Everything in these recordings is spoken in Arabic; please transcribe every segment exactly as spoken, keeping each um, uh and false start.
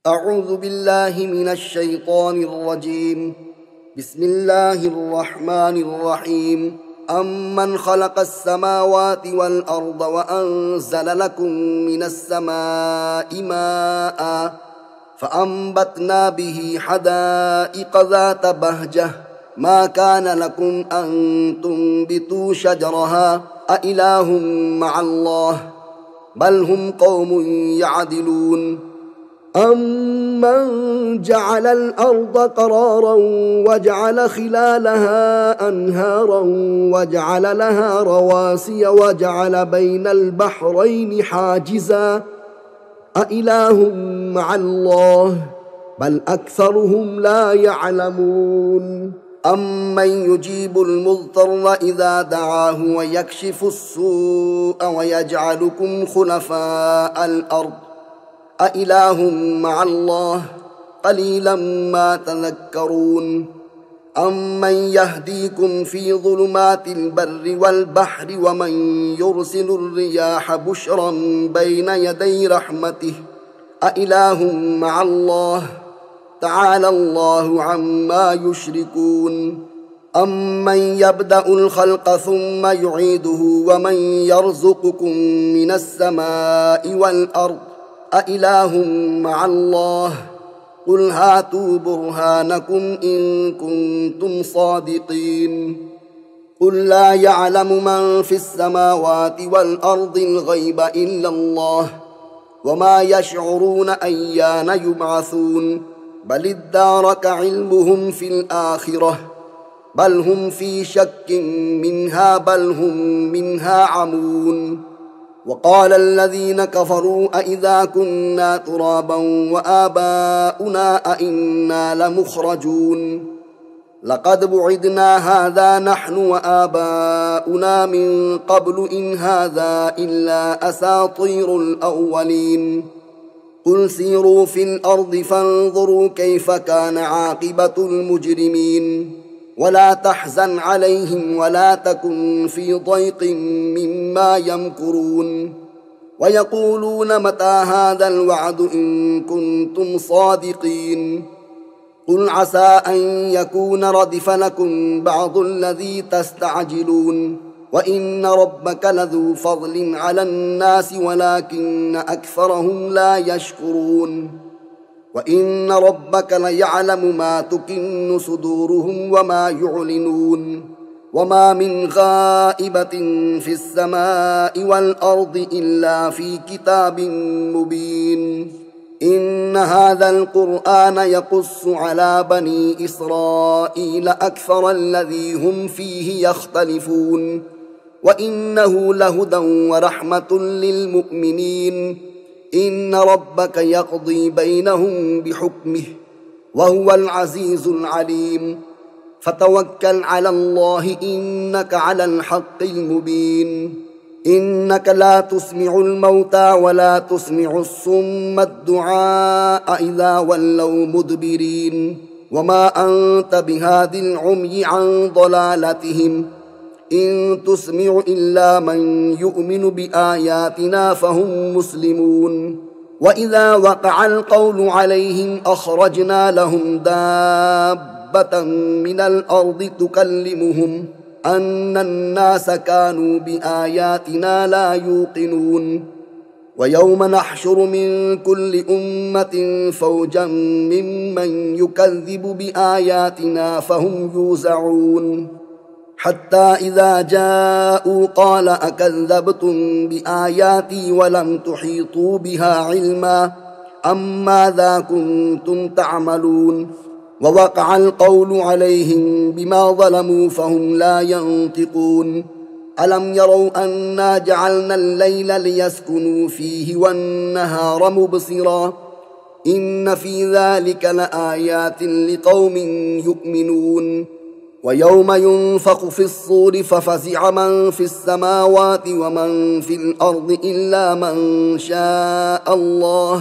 أعوذ بالله من الشيطان الرجيم. بسم الله الرحمن الرحيم. أمن خلق السماوات والأرض وأنزل لكم من السماء ماء فأنبتنا به حدائق ذات بهجة ما كان لكم أن تنبتوا شجرها أإله مع الله بل هم قوم يعدلون. أمن جعل الأرض قرارا وجعل خلالها أنهارا وجعل لها رواسي وجعل بين البحرين حاجزا أإله مع الله بل أكثرهم لا يعلمون. أمن يجيب المضطر إذا دعاه ويكشف السوء ويجعلكم خلفاء الأرض أإله مع الله قليلا ما تذكرون. أمن يهديكم في ظلمات البر والبحر ومن يرسل الرياح بشرا بين يدي رحمته أإله مع الله تعالى الله عما يشركون. أمن يبدأ الخلق ثم يعيده ومن يرزقكم من السماء والأرض أإله مع الله قل هاتوا برهانكم إن كنتم صادقين. قل لا يعلم من في السماوات والأرض الغيب إلا الله وما يشعرون أيان يبعثون بل ادارك علمهم في الآخرة بل هم في شك منها بل هم منها عمون. وقال الذين كفروا أئذا كنا ترابا وآباؤنا أئنا لمخرجون لقد بعدنا هذا نحن وآباؤنا من قبل إن هذا إلا أساطير الأولين. قل سيروا في الأرض فانظروا كيف كان عاقبة المجرمين ولا تحزن عليهم ولا تكن في ضيق مما يمكرون. ويقولون متى هذا الوعد إن كنتم صادقين. قل عسى أن يكون ردف لكم بعض الذي تستعجلون وإن ربك لذو فضل على الناس ولكن أكثرهم لا يشكرون. وإن ربك ليعلم ما تكن صدورهم وما يعلنون وما من غائبة في السماء والأرض إلا في كتاب مبين. إن هذا القرآن يقص على بني إسرائيل أكثر الذي هم فيه يختلفون وإنه لهدى ورحمة للمؤمنين. إن ربك يقضي بينهم بحكمه وهو العزيز العليم. فتوكل على الله إنك على الحق المبين. إنك لا تسمع الموتى ولا تسمع الصم الدعاء إذا ولوا مدبرين وما أنت بهاد العمي عن ضلالتهم إن تسمع إلا من يؤمن بآياتنا فهم مسلمون. وإذا وقع القول عليهم أخرجنا لهم دابة من الأرض تكلمهم أن الناس كانوا بآياتنا لا يوقنون. ويوم نحشر من كل أمة فوجا ممن يكذب بآياتنا فهم يوزعون حتى إذا جاءوا قال أكذبتم بآياتي ولم تحيطوا بها علما أم ماذا كنتم تعملون. ووقع القول عليهم بما ظلموا فهم لا ينطقون. ألم يروا أنا جعلنا الليل ليسكنوا فيه والنهار مبصرا إن في ذلك لآيات لقوم يؤمنون. ويوم ينفخ في الصور ففزع من في السماوات ومن في الأرض إلا من شاء الله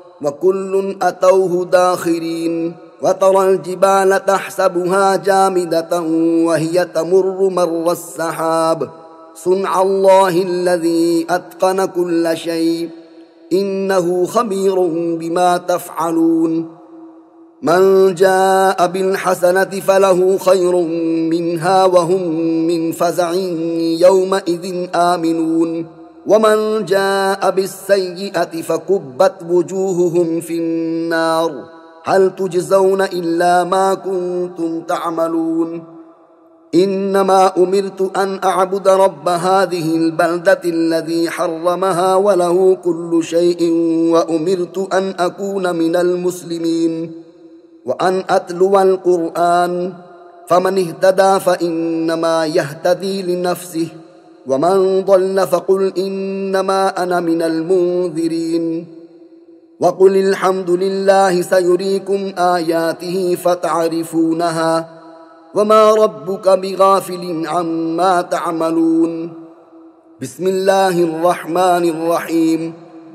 وكل أتوه داخرين. وترى الجبال تحسبها جامدة وهي تمر مر السحاب صنع الله الذي أتقن كل شيء إنه خبير بما تفعلون من جاء بالحسنة فله خير منها وهم من فزع يومئذ آمنون ومن جاء بالسيئة فكبت وجوههم في النار هل تجزون إلا ما كنتم تعملون إنما أمرت أن أعبد رب هذه البلدة الذي حرمها وله كل شيء وأمرت أن أكون من المسلمين وأن أتلو القرآن فمن اهتدى فإنما يهتدي لنفسه ومن ضل فقل إنما أنا من المنذرين وقل الحمد لله سيريكم آياته فتعرفونها وما ربك بغافل عما تعملون بسم الله الرحمن الرحيم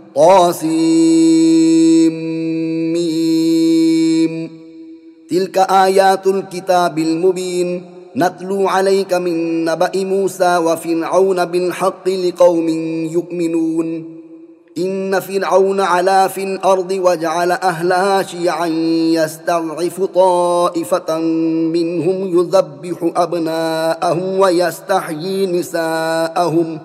طاسيم تلك آيات الكتاب المبين نتلو عليك من نبأ موسى وفرعون بالحق لقوم يؤمنون إن فرعون علا في الأرض وجعل أهلها شيعا يستضعف طائفة منهم يذبح أبناءهم ويستحيي نساءهم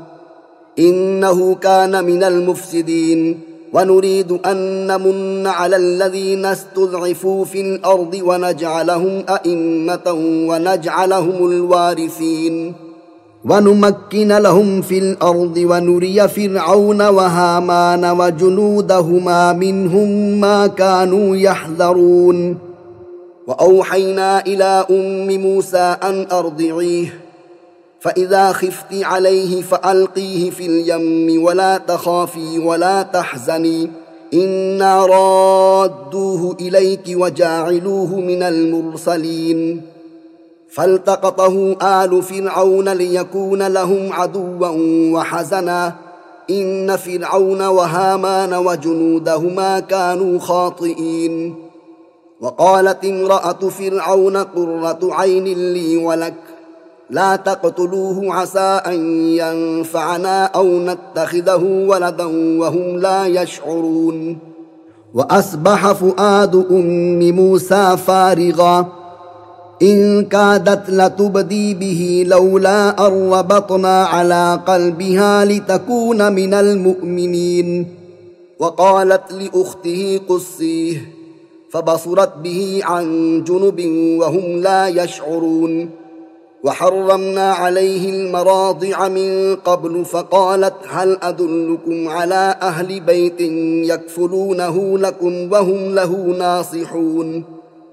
إنه كان من المفسدين ونريد أن نمن على الذين استضعفوا في الأرض ونجعلهم أئمة ونجعلهم الوارثين ونمكن لهم في الأرض ونري فرعون وهامان وجنودهما منهم ما كانوا يحذرون وأوحينا إلى أم موسى أن أرضعيه فإذا خفت عليه فألقيه في اليم ولا تخافي ولا تحزني إنا رادوه إليك وجاعلوه من المرسلين فالتقطه آل فرعون ليكون لهم عدوا وحزنا إن فرعون وهامان وجنودهما كانوا خاطئين وقالت امرأة فرعون قرة عين لي ولك لا تقتلوه عسى أن ينفعنا أو نتخذه ولدا وهم لا يشعرون وأصبح فؤاد أم موسى فارغا إن كادت لتبدي به لولا أن ربطنا على قلبها لتكون من المؤمنين وقالت لأخته قصيه فبصرت به عن جنب وهم لا يشعرون وحرمنا عليه المراضع من قبل فقالت هل أدلكم على أهل بيت يكفلونه لكم وهم له ناصحون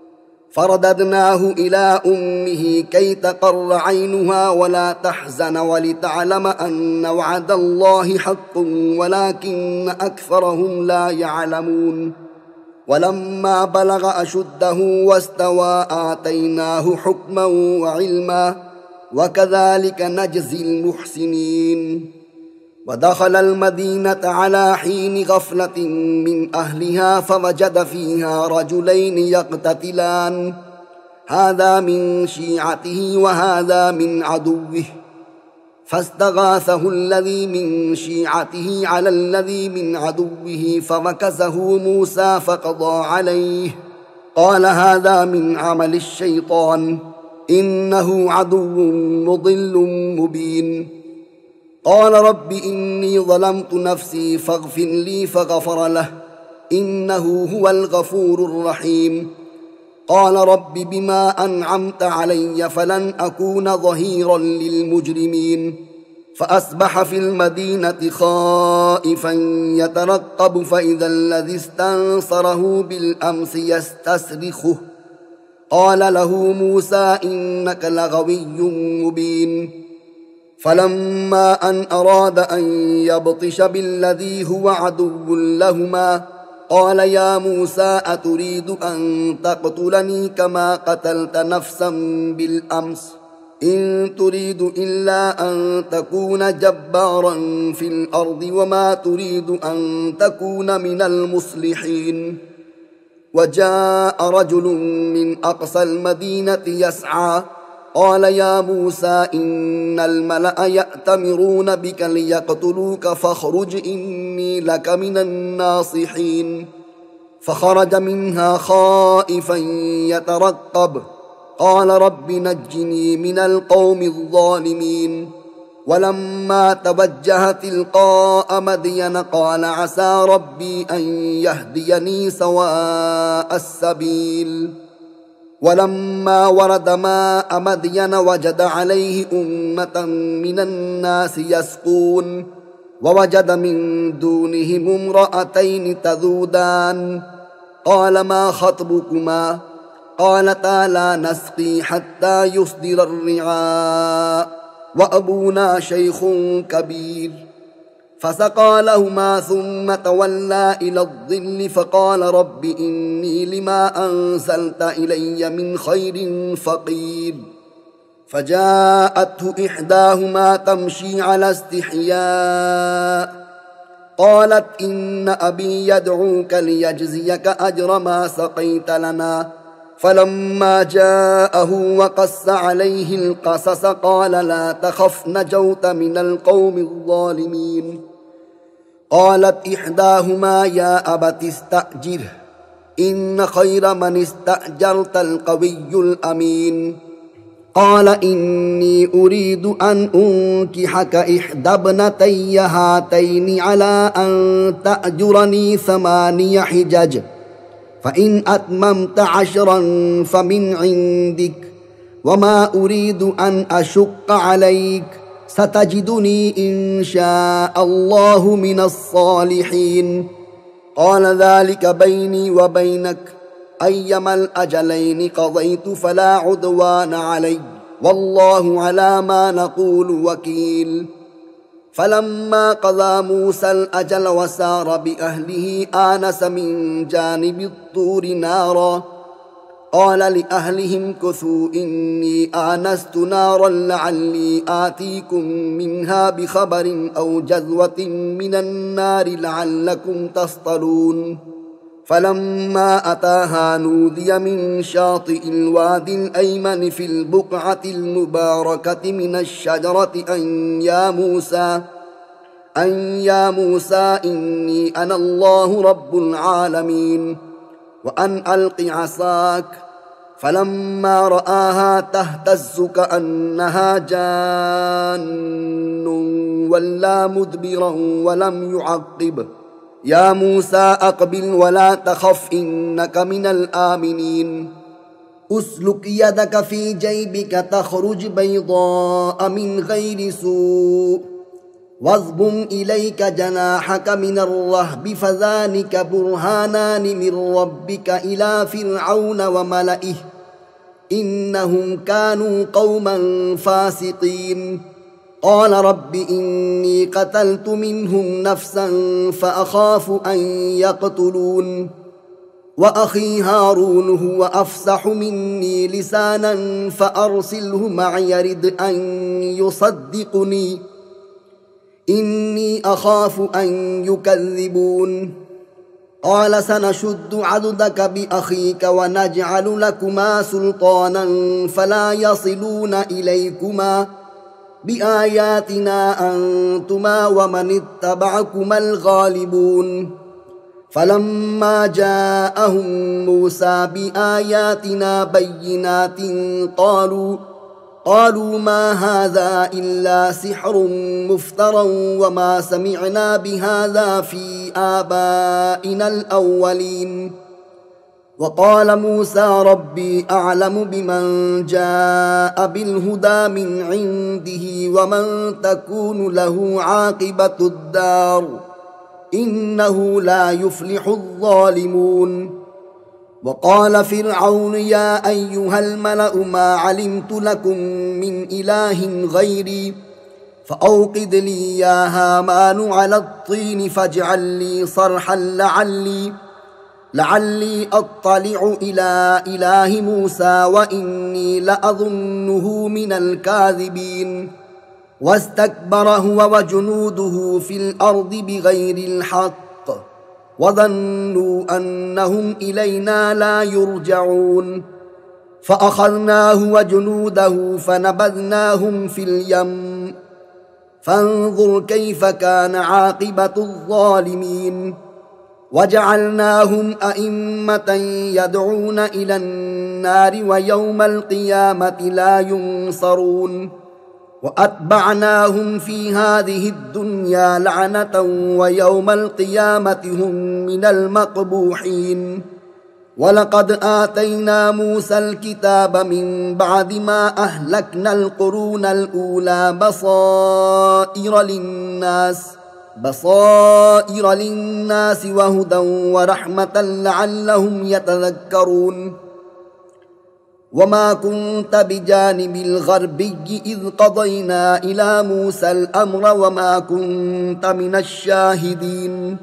فرددناه إلى أمه كي تقر عينها ولا تحزن ولتعلم أن وعد الله حق ولكن أكثرهم لا يعلمون ولما بلغ أشده واستوى آتيناه حكما وعلما وكذلك نجزي المحسنين ودخل المدينة على حين غفلة من أهلها فوجد فيها رجلين يقتتلان هذا من شيعته وهذا من عدوه فاستغاثه الذي من شيعته على الذي من عدوه فمكثه موسى فقضى عليه قال هذا من عمل الشيطان إنه عدو مضل مبين قال رب إني ظلمت نفسي فاغفر لي فغفر له إنه هو الغفور الرحيم قال رب بما أنعمت علي فلن أكون ظهيرا للمجرمين فأصبح في المدينة خائفا يترقب فإذا الذي استنصره بالأمس يستصرخه قال له موسى إنك لغوي مبين فلما أن أراد أن يبطش بالذي هو عدو لهما قال يا موسى أتريد أن تقتلني كما قتلت نفسا بالأمس إن تريد إلا أن تكون جبارا في الأرض وما تريد أن تكون من المصلحين وجاء رجل من أقصى المدينة يسعى قال يا موسى إن الملأ يأتمرون بك ليقتلوك فاخرج إني لك من الناصحين فخرج منها خائفا يترقب قال رب نجني من القوم الظالمين ولما توجه تلقاء مدين قال عسى ربي أن يهديني سواء السبيل ولما ورد ماء مدين وجد عليه أمة من الناس يسقون ووجد من دونهم امرأتين تذودان قال ما خطبكما قالتا لا نسقي حتى يصدر الرعاء وأبونا شيخ كبير فسقى لهما ثم تولى إلى الظل فقال رب إني لما أنزلت إلي من خير فقير فجاءته إحداهما تمشي على استحياء قالت إن أبي يدعوك ليجزيك أجر ما سقيت لنا فلما جاءه وقص عليه القصص قال لا تخف نجوت من القوم الظالمين قالت إحداهما يا أبت استأجره إن خير من استأجرت القوي الأمين قال إني أريد أن أنكحك إحدى ابنتي هاتين على أن تأجرني ثماني حجج فإن أتممت عشرا فمن عندك وما أريد أن أشق عليك ستجدني إن شاء الله من الصالحين قال ذلك بيني وبينك أيما الأجلين قضيت فلا عدوان علي والله على ما نقول وكيل فلما قضى موسى الأجل وسار بأهله آنس من جانب الطور نارا قال لأهلهم كثوا إني آنست نارا لعلي آتيكم منها بخبر أو جذوة من النار لعلكم تصطلون فلما أتاها نودي من شاطئ الوادي الأيمن في البقعة المباركة من الشجرة أن يا موسى أن يا موسى إني أنا الله رب العالمين وأن ألق عصاك فلما رآها تهتز كأنها جان ولا مدبرا ولم يعقب يا موسى أقبل ولا تخف إنك من الآمنين أسلك يدك في جيبك تخرج بيضاء من غير سوء واضم إليك جناحك من الرهب فذلك برهانان من ربك إلى فرعون وملئه إنهم كانوا قوما فاسقين قال رب إني قتلت منهم نفسا فأخاف أن يقتلون وأخي هارون هو أفصح مني لسانا فأرسله معي يرد أن يصدقني إني أخاف أن يكذبون قال سنشد عضدك بأخيك ونجعل لكما سلطانا فلا يصلون إليكما بآياتنا أنتما ومن اتبعكما الغالبون فلما جاءهم موسى بآياتنا بينات قالوا قالوا ما هذا إلا سحر مفترى وما سمعنا بهذا في آبائنا الأولين وقال موسى ربي أعلم بمن جاء بالهدى من عنده ومن تكون له عاقبة الدار إنه لا يفلح الظالمون وقال فرعون يا أيها الملأ ما علمت لكم من إله غيري فأوقد لي يا هامان على الطين فاجعل لي صرحا لعلي لعلي أطلع إلى إله موسى وإني لأظنه من الكاذبين واستكبر هو وجنوده في الأرض بغير الحق وظنوا أنهم إلينا لا يرجعون فأخذناه وجنوده فنبذناهم في اليم فانظر كيف كان عاقبة الظالمين وجعلناهم أئمة يدعون إلى النار ويوم القيامة لا ينصرون وأتبعناهم في هذه الدنيا لعنة ويوم القيامة هم من المقبوحين ولقد آتينا موسى الكتاب من بعد ما أهلكنا القرون الأولى بصائر للناس بصائر للناس وهدى ورحمة لعلهم يتذكرون وما كنت بجانب الغربي إذ قضينا إلى موسى الأمر وما كنت من الشاهدين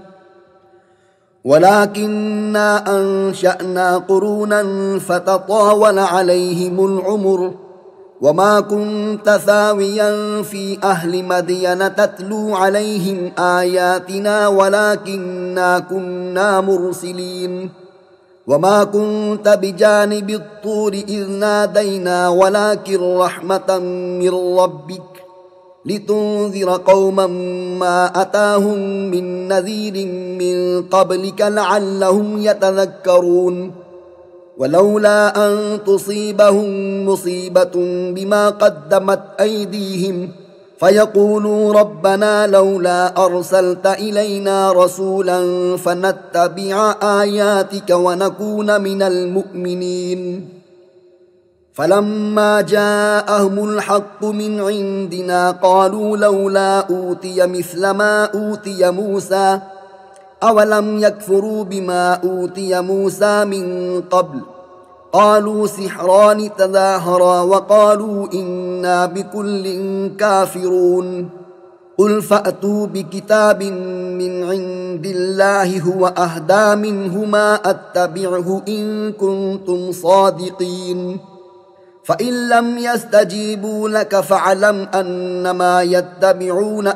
ولكننا أنشأنا قرونا فتطاول عليهم العمر وما كنت ثاويا في أهل مدين تتلو عليهم آياتنا ولكننا كنا مرسلين وما كنت بجانب الطور إذ نادينا ولكن رحمة من ربك لتنذر قوما ما أتاهم من نذير من قبلك لعلهم يتذكرون ولولا أن تصيبهم مصيبة بما قدمت أيديهم فيقولوا ربنا لولا أرسلت إلينا رسولا فنتبع آياتك ونكون من المؤمنين فلما جاءهم الحق من عندنا قالوا لولا أوتي مثل ما أوتي موسى أولم يكفروا بما أوتي موسى من قبل قالوا سحران تظاهرا وقالوا إنا بكل كافرون قل فأتوا بكتاب من عند الله هو أهدى منهما أتبعه إن كنتم صادقين فإن لم يستجيبوا لك فاعلم أنما يتبعون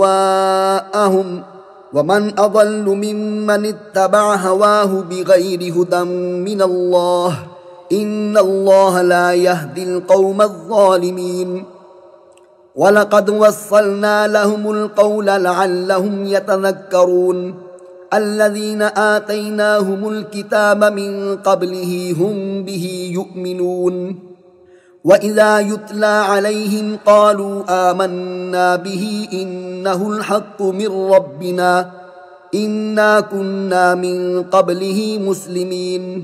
أهواءهم ومن أضل ممن اتبع هواه بغير هدى من الله إن الله لا يهدي القوم الظالمين ولقد وصلنا لهم القول لعلهم يتذكرون الذين آتيناهم الكتاب من قبله هم به يؤمنون وإذا يتلى عليهم قالوا آمنا به إنه الحق من ربنا إنا كنا من قبله مسلمين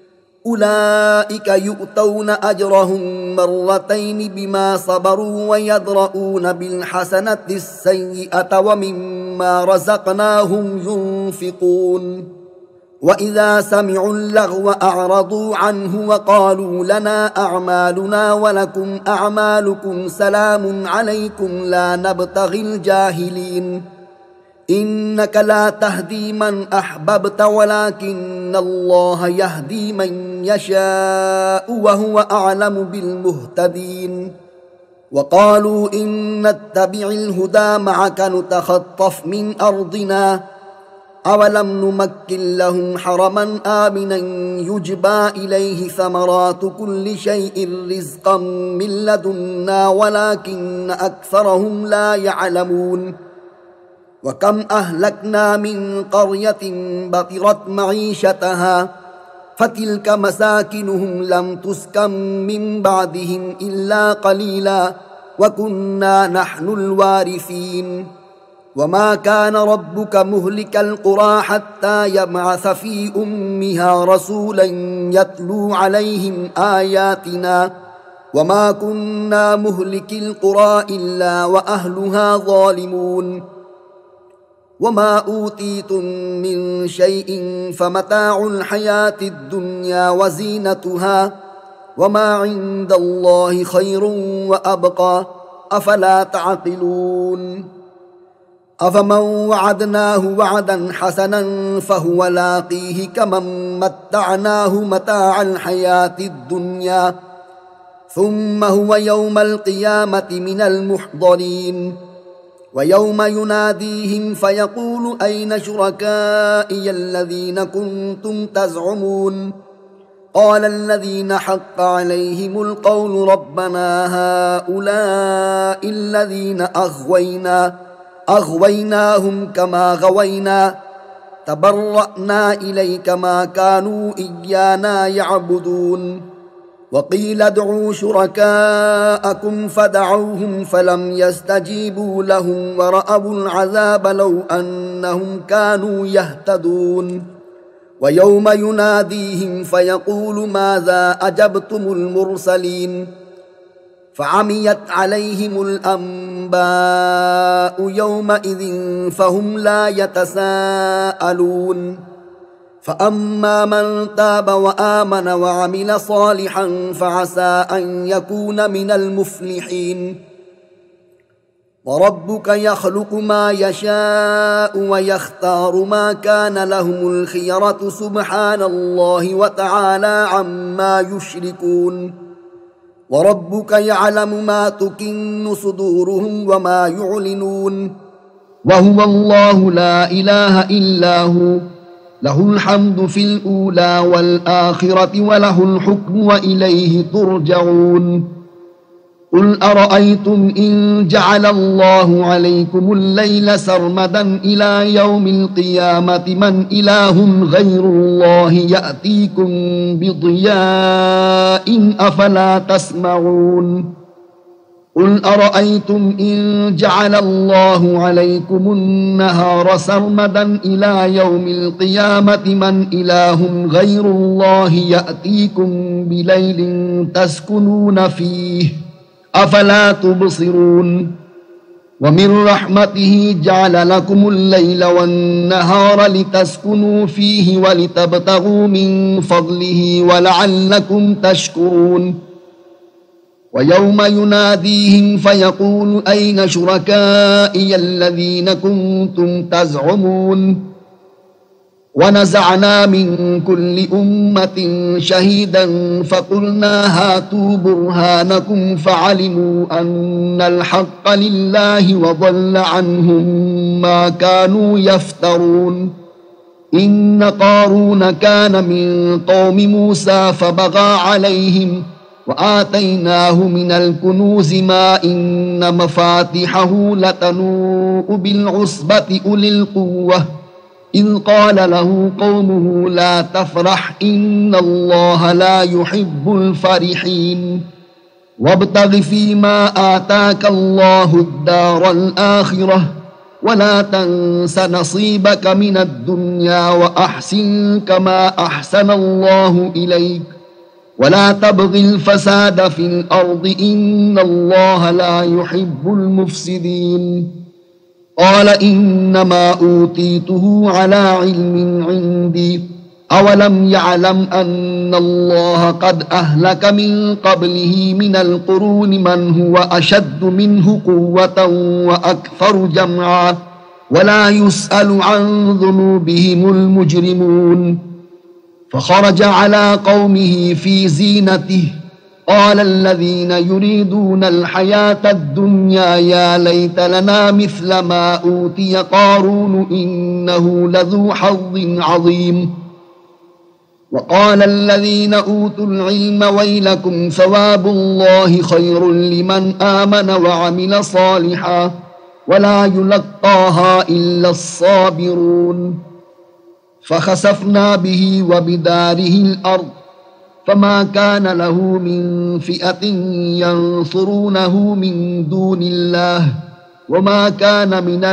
أولئك يؤتون أجرهم مرتين بما صبروا ويدرؤون بالحسنة السيئة ومما رزقناهم ينفقون وإذا سمعوا اللغو أعرضوا عنه وقالوا لنا أعمالنا ولكم أعمالكم سلام عليكم لا نبتغي الجاهلين إنك لا تهدي من أحببت ولكن الله يهدي من يشاء وهو أعلم بالمهتدين وقالوا إن نتبع الهدى معك نتخطف من أرضنا أولم نمكن لهم حرما آمنا يجبى إليه ثمرات كل شيء رزقا من لدنا ولكن أكثرهم لا يعلمون وكم أهلكنا من قرية بطرت معيشتها فتلك مساكنهم لم تسكن من بعدهم إلا قليلا وكنا نحن الوارثين وما كان ربك مهلك القرى حتى يبعث في أمها رسولا يتلو عليهم آياتنا وما كنا مهلك القرى إلا وأهلها ظالمون وما أوتيتم من شيء فمتاع الحياة الدنيا وزينتها وما عند الله خير وأبقى أفلا تعقلون أفمن وعدناه وعدا حسنا فهو لاقيه كمن متعناه متاع الحياة الدنيا ثم هو يوم القيامة من المحضرين ويوم يناديهم فيقول أين شركائي الذين كنتم تزعمون قال الذين حق عليهم القول ربنا هؤلاء الذين أغوينا أغويناهم كما غوينا تبرأنا إليك ما كانوا إيانا يعبدون وقيل ادعوا شركاءكم فدعوهم فلم يستجيبوا لهم ورأوا العذاب لو أنهم كانوا يهتدون ويوم يناديهم فيقول ماذا أجبتم المرسلين فعميت عليهم الأنباء يومئذ فهم لا يتساءلون فأما من تاب وآمن وعمل صالحا فعسى أن يكون من المفلحين وربك يخلق ما يشاء ويختار ما كان لهم الخيرة سبحان الله وتعالى عما يشركون وربك يعلم ما تكن صدورهم وما يعلنون وهو الله لا إله إلا هو له الحمد في الأولى والآخرة وله الحكم وإليه ترجعون قل أرأيتم إن جعل الله عليكم الليل سرمدا إلى يوم القيامة من إله غير الله يأتيكم بضياء أفلا تسمعون قل أرأيتم إن جعل الله عليكم النهار سرمدا إلى يوم القيامة من إله غير الله يأتيكم بليل تسكنون فيه أفلا تبصرون ومن رحمته جعل لكم الليل والنهار لتسكنوا فيه ولتبتغوا من فضله ولعلكم تشكرون ويوم يناديهم فيقول أين شركائي الذين كنتم تزعمون ونزعنا من كل أمة شهيدا فقلنا هاتوا برهانكم فعلموا أن الحق لله وضل عنهم ما كانوا يفترون إن قارون كان من قوم موسى فبغى عليهم وآتيناه من الكنوز ما إن مفاتحه لتنوء بالعصبة أولي القوة إذ قال له قومه لا تفرح إن الله لا يحب الفرحين وابتغ فيما آتاك الله الدار الآخرة ولا تنس نصيبك من الدنيا وأحسن كما أحسن الله إليك ولا تبغ الفساد في الأرض إن الله لا يحب المفسدين قال إنما أوتيته على علم عندي أولم يعلم أن الله قد أهلك من قبله من القرون من هو أشد منه قوة وأكثر جمعا ولا يسأل عن ذنوبهم المجرمون فخرج على قومه في زينته قال الذين يريدون الحياة الدنيا يا ليت لنا مثل ما أوتي قارون إنه لذو حظ عظيم وقال الذين أوتوا العلم ويلكم ثواب الله خير لمن آمن وعمل صالحا ولا يلقاها إلا الصابرون فخسفنا به وبداره الأرض فما كان له من فئة ينصرونه من دون الله وما كان من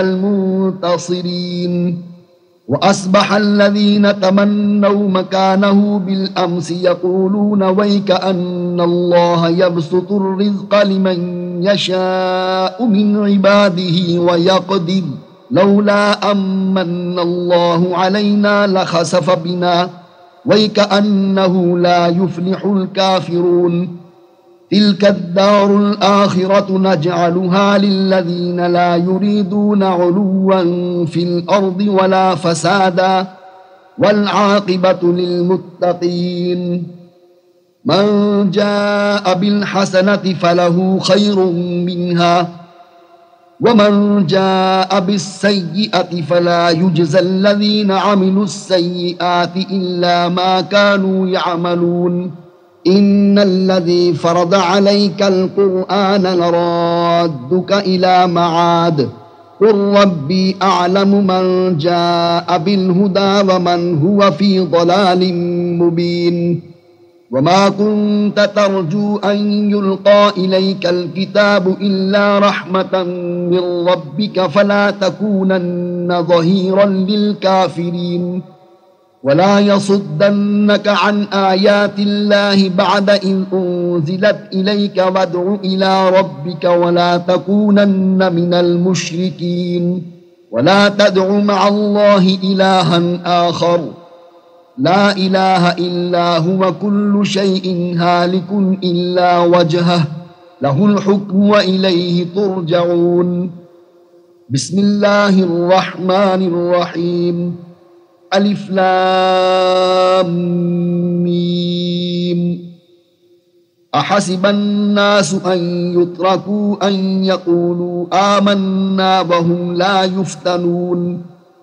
المنتصرين وأصبح الذين تمنوا مكانه بالأمس يقولون ويك أن الله يبسط الرزق لمن يشاء من عباده ويقدر لولا أمن الله علينا لخسف بنا ويكأنه لا يفلح الكافرون تلك الدار الآخرة نجعلها للذين لا يريدون علوا في الأرض ولا فسادا والعاقبة للمتقين من جاء بالحسنة فله خير منها ومن جاء بالسيئة فلا يجزى الذين عملوا السيئات إلا ما كانوا يعملون إن الذي فرض عليك القرآن لرادك إلى معاد قل ربي أعلم من جاء بالهدى ومن هو في ضلال مبين وما كنت ترجو أن يلقى إليك الكتاب إلا رحمة من ربك فلا تكونن ظهيرا للكافرين ولا يصدنك عن آيات الله بعد إذ أنزلت إليك وادع إلى ربك ولا تكونن من المشركين ولا تدع مع الله إلها آخر لا إله إلا هو كل شيء هالك إلا وجهه له الحكم وإليه ترجعون بسم الله الرحمن الرحيم ألف لام ميم أحسب الناس أن يتركوا أن يقولوا آمنا وهم لا يفتنون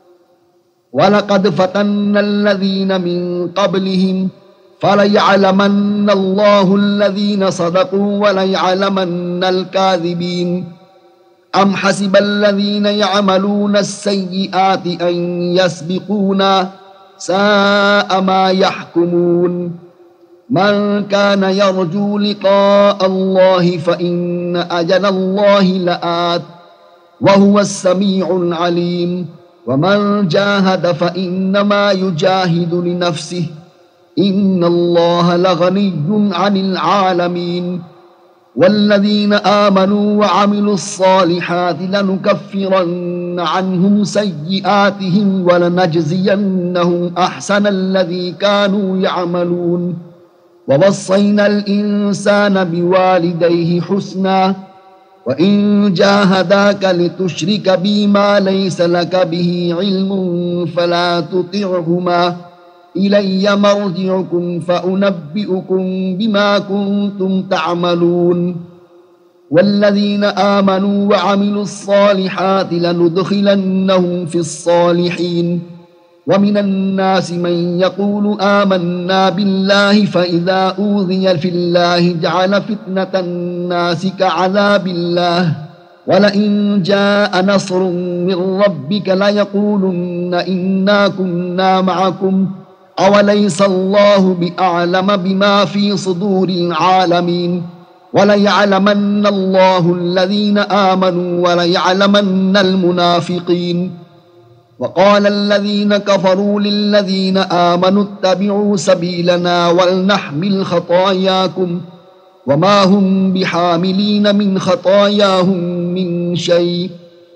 ولقد فتنا الذين من قبلهم فليعلمن الله الذين صدقوا وليعلمن الكاذبين أم حسب الذين يعملون السيئات أن يسبقونا ساء ما يحكمون من كان يرجو لقاء الله فإن أجل الله لآت وهو السميع العليم ومن جاهد فإنما يجاهد لنفسه إن الله لغني عن العالمين والذين آمنوا وعملوا الصالحات لنكفرن عنهم سيئاتهم ولنجزينهم أحسن الذي كانوا يعملون ووصينا الإنسان بوالديه حسنا وإن جاهداك لتشرك بي ما ليس لك به علم فلا تطعهما إلي مرجعكم فأنبئكم بما كنتم تعملون والذين آمنوا وعملوا الصالحات لندخلنهم في الصالحين ومن الناس من يقول آمنا بالله فإذا أوذي في الله جعل فتنة الناس كعذاب الله ولئن جاء نصر من ربك ليقولن إنا كنا معكم أوليس الله بأعلم بما في صدور العالمين وليعلمن الله الذين آمنوا وليعلمن المنافقين وقال الذين كفروا للذين آمنوا اتبعوا سبيلنا ولنحمل خطاياكم وما هم بحاملين من خطاياهم من شيء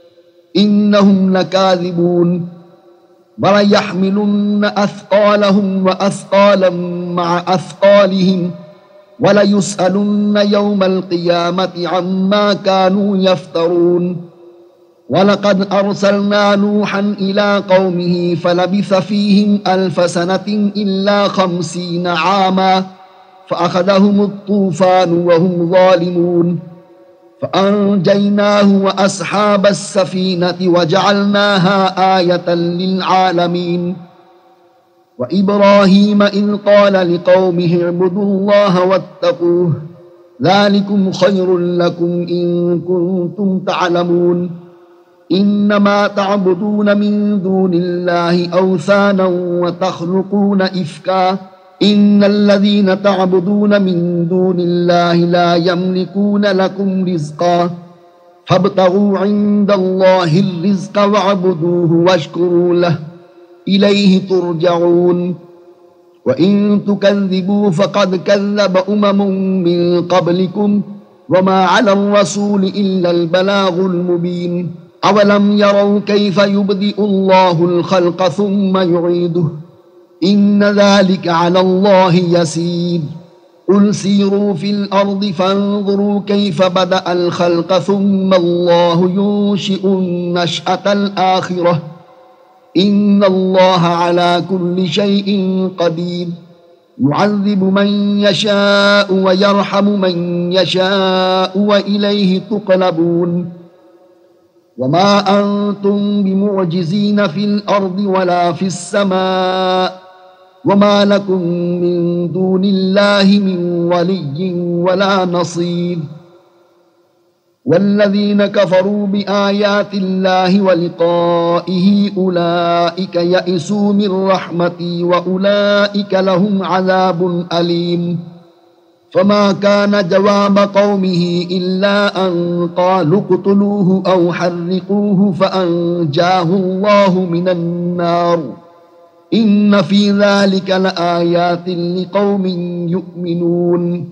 إنهم لكاذبون وليحملن أثقالهم وأثقالا مع أثقالهم وليسألن يوم القيامة عما كانوا يفترون ولقد أرسلنا نوحا إلى قومه فلبث فيهم ألف سنة إلا خمسين عاما فأخذهم الطوفان وهم ظالمون فأنجيناه وأصحاب السفينة وجعلناها آية للعالمين وإبراهيم إذ قال لقومه اعبدوا الله واتقوه ذلكم خير لكم إن كنتم تعلمون إنما تعبدون من دون الله أوثانا وتخلقون إفكا إن الذين تعبدون من دون الله لا يملكون لكم رزقا فابتغوا عند الله الرزق واعبدوه واشكروا له إليه ترجعون وإن تكذبوا فقد كذب أمم من قبلكم وما على الرسول إلا البلاغ المبين أولم يروا كيف يبدئ الله الخلق ثم يعيده إن ذلك على الله يسير قل سيروا في الأرض فانظروا كيف بدأ الخلق ثم الله ينشئ النشأة الآخرة إن الله على كل شيء قدير يعذب من يشاء ويرحم من يشاء وإليه تقلبون وما أنتم بمعجزين في الأرض ولا في السماء وما لكم من دون الله من ولي ولا نصير والذين كفروا بآيات الله ولقائه أولئك يئسوا من رحمتي وأولئك لهم عذاب أليم فما كان جواب قومه إلا أن قالوا اقتلوه أو حرقوه فأنجاه الله من النار إن في ذلك لآيات لقوم يؤمنون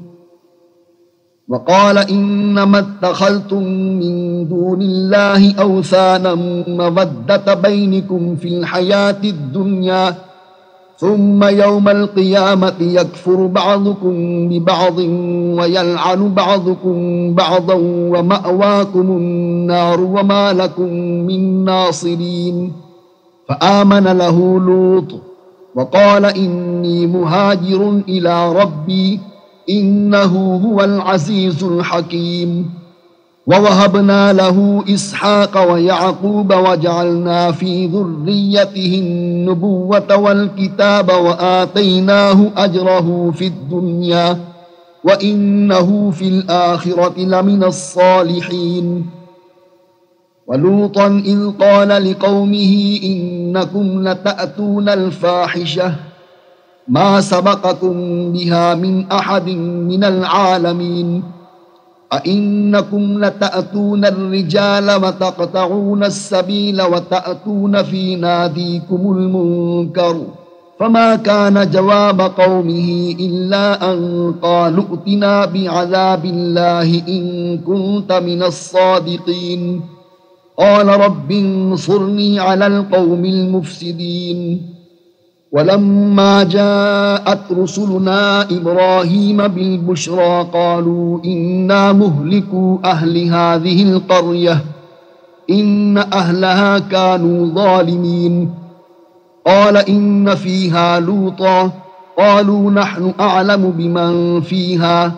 وقال إنما اتخذتم من دون الله أوثانا مودة بينكم في الحياة الدنيا ثم يوم القيامة يكفر بعضكم ببعض ويلعن بعضكم بعضا ومأواكم النار وما لكم من ناصرين فآمن له لوط وقال إني مهاجر إلى ربي إنه هو العزيز الحكيم ووهبنا له إسحاق ويعقوب وجعلنا في ذريته النبوة والكتاب وآتيناه أجره في الدنيا وإنه في الآخرة لمن الصالحين ولوطا إذ قال لقومه إنكم لتأتون الفاحشة ما سبقكم بها من أحد من العالمين أئنكم لتأتون الرجال وتقطعون السبيل وتأتون في ناديكم المنكر فما كان جواب قومه إلا أن قالوا ائتنا بعذاب الله إن كنت من الصادقين قال رب انصرني على القوم المفسدين ولما جاءت رسلنا إبراهيم بالبشرى قالوا إنا مهلكو أهل هذه القرية إن أهلها كانوا ظالمين قال إن فيها لوطا قالوا نحن أعلم بمن فيها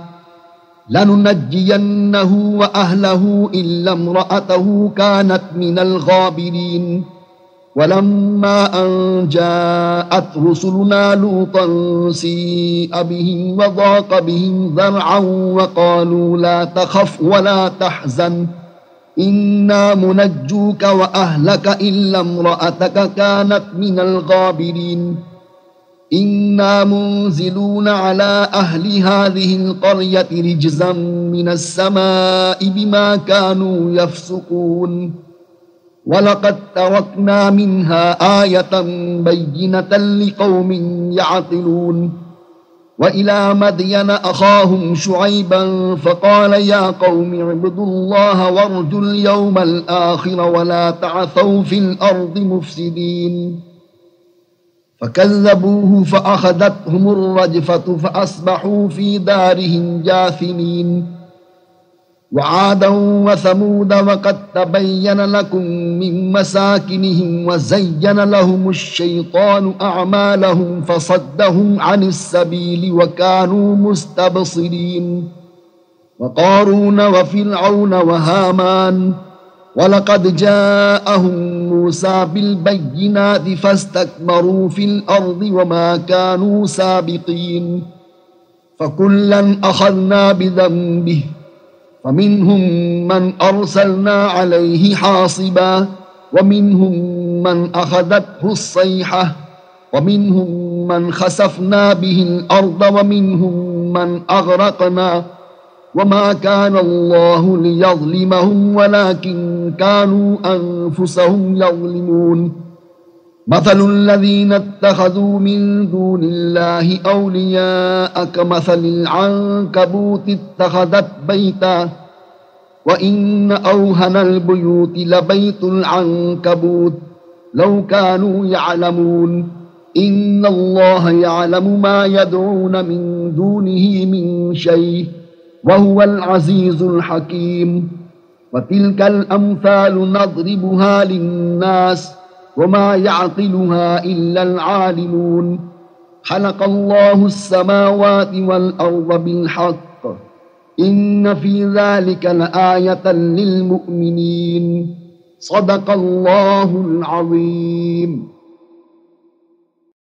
لننجينه وأهله إلا امرأته كانت من الغابرين ولما أن جاءت رسلنا لوطا سيء بهم وضاق بهم ذرعا وقالوا لا تخف ولا تحزن إنا منجوك وأهلك إلا امرأتك كانت من الغابرين إنا منزلون على أهل هذه القرية رجزا من السماء بما كانوا يفسقون ولقد تركنا منها آية بينة لقوم يعقلون وإلى مدين أخاهم شعيبا فقال يا قوم اعبدوا الله وارجوا اليوم الآخر ولا تعثوا في الأرض مفسدين فكذبوه فأخذتهم الرجفة فأصبحوا في دارهم جاثمين وعادا وثمود وقد تبين لكم من مساكنهم وزين لهم الشيطان أعمالهم فصدهم عن السبيل وكانوا مستبصرين وقارون وفرعون وهامان ولقد جاءهم موسى بالبينات فاستكبروا في الأرض وما كانوا سابقين فكلا أخذنا بذنبه فمنهم من أرسلنا عليه حاصبا ومنهم من أخذته الصيحة ومنهم من خسفنا به الأرض ومنهم من أغرقنا وما كان الله ليظلمهم ولكن كانوا أنفسهم يظلمون مثل الذين اتخذوا من دون الله أولياء كمثل العنكبوت اتخذت بيتا وإن أوهن البيوت لبيت العنكبوت لو كانوا يعلمون إن الله يعلم ما يدعون من دونه من شيء وهو العزيز الحكيم وتلك الأمثال نضربها للناس وما يعقلها إلا العالمون خلق الله السماوات والأرض بالحق إن في ذلك لآية للمؤمنين صدق الله العظيم.